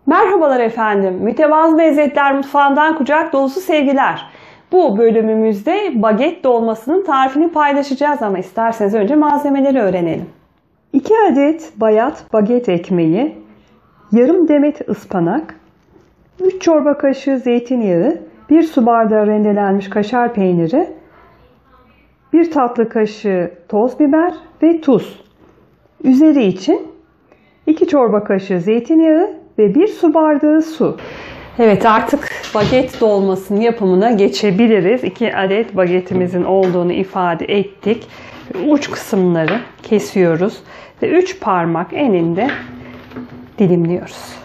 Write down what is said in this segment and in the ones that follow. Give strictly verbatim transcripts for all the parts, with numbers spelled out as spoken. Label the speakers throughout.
Speaker 1: Merhabalar efendim. Mütevazı Lezzetler Mutfağı'ndan kucak dolusu sevgiler. Bu bölümümüzde baget dolmasının tarifini paylaşacağız ama isterseniz önce malzemeleri öğrenelim. iki adet bayat baget ekmeği, yarım demet ıspanak, üç çorba kaşığı zeytinyağı, bir su bardağı rendelenmiş kaşar peyniri, bir tatlı kaşığı toz biber ve tuz. Üzeri için iki çorba kaşığı zeytinyağı ve bir su bardağı su. Evet, artık baget dolmasının yapımına geçebiliriz. iki adet bagetimizin olduğunu ifade ettik. Uç kısımları kesiyoruz ve üç parmak eninde dilimliyoruz.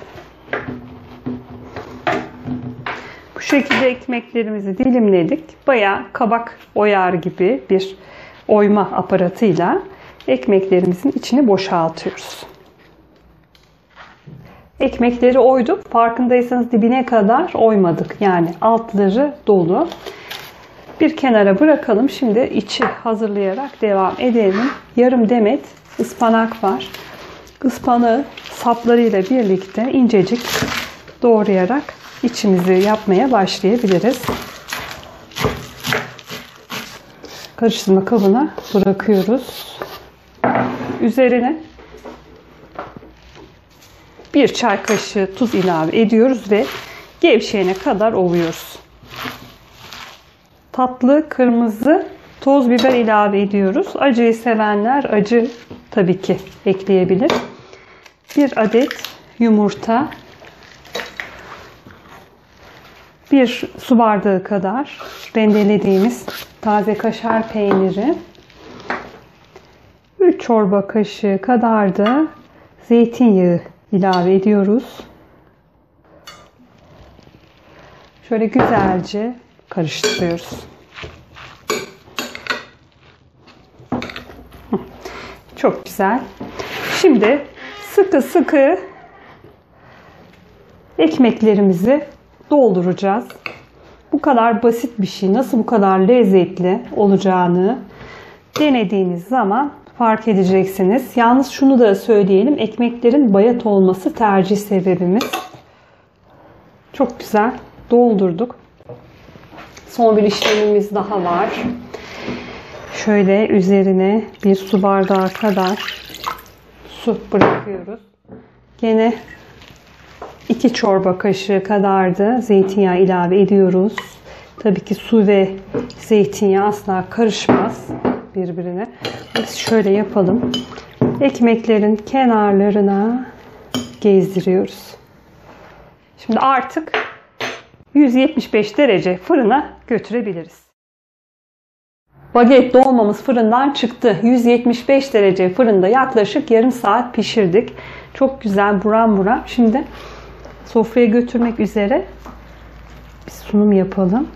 Speaker 1: Bu şekilde ekmeklerimizi dilimledik. Bayağı kabak oyar gibi bir oyma aparatıyla ekmeklerimizin içini boşaltıyoruz. Ekmekleri oyduk. Farkındaysanız dibine kadar oymadık. Yani altları dolu. Bir kenara bırakalım. Şimdi içi hazırlayarak devam edelim. Yarım demet ıspanak var. Ispanağı saplarıyla birlikte incecik doğrayarak içimizi yapmaya başlayabiliriz. Karıştırma kabına bırakıyoruz. Üzerine bir çay kaşığı tuz ilave ediyoruz ve gevşeyene kadar ovuyoruz. Tatlı kırmızı toz biber ilave ediyoruz. Acıyı sevenler acı tabii ki ekleyebilir. Bir adet yumurta, bir su bardağı kadar rendelediğimiz taze kaşar peyniri, üç çorba kaşığı kadar da zeytinyağı ilave ediyoruz. Şöyle güzelce karıştırıyoruz. Çok güzel. Şimdi sıkı sıkı ekmeklerimizi dolduracağız. Bu kadar basit bir şey nasıl bu kadar lezzetli olacağını denediğiniz zaman fark edeceksiniz. Yalnız şunu da söyleyelim. Ekmeklerin bayat olması tercih sebebimiz. Çok güzel doldurduk. Son bir işlemimiz daha var. Şöyle üzerine bir su bardağı kadar su bırakıyoruz. Gene iki çorba kaşığı kadar da zeytinyağı ilave ediyoruz. Tabii ki su ve zeytinyağı asla karışmaz birbirine. Biz şöyle yapalım. Ekmeklerin kenarlarına gezdiriyoruz. Şimdi artık yüz yetmiş beş derece fırına götürebiliriz. Baget dolmamız fırından çıktı. yüz yetmiş beş derece fırında yaklaşık yarım saat pişirdik. Çok güzel buram buram. Şimdi sofraya götürmek üzere bir sunum yapalım.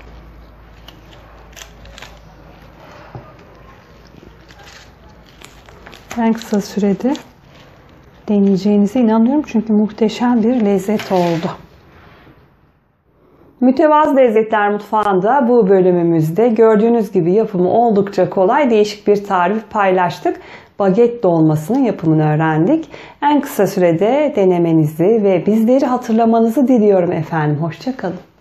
Speaker 1: En kısa sürede deneyeceğinize inanıyorum. Çünkü muhteşem bir lezzet oldu. Mütevazı Lezzetler Mutfağı'nda bu bölümümüzde gördüğünüz gibi yapımı oldukça kolay, değişik bir tarif paylaştık. Baget dolmasının yapımını öğrendik. En kısa sürede denemenizi ve bizleri hatırlamanızı diliyorum efendim. Hoşça kalın.